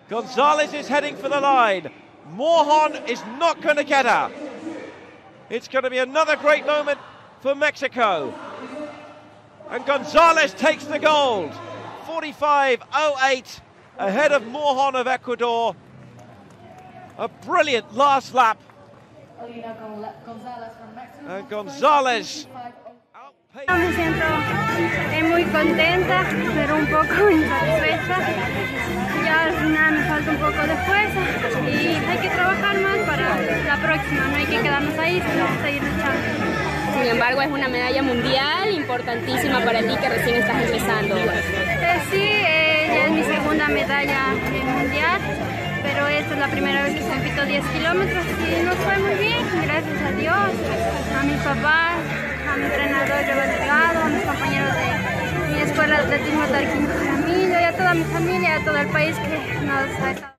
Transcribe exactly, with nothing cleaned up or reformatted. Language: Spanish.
Gonzalez is heading for the line. Morjon is not going to get her. It's going to be another great moment for Mexico. And Gonzalez takes the gold. forty-five oh eight ahead of Morjon of Ecuador. A brilliant last lap. And Gonzalez. Me siento eh, muy contenta, pero un poco insatisfecha. Ya al final me falta un poco de fuerza y hay que trabajar más para la próxima. No hay que quedarnos ahí, sino seguir luchando. Sin embargo, es una medalla mundial importantísima para ti que recién estás empezando. Eh, sí, eh, ya es mi segunda medalla eh, mundial, pero esta es la primera vez que compito diez kilómetros y nos fue muy bien, gracias a Dios, a mis papás, a mi entrenador Joel Delgado, a mis compañeros de mi escuela de atletismo Tarquín Jaramillo y a toda mi familia, a todo el país que nos ha estado.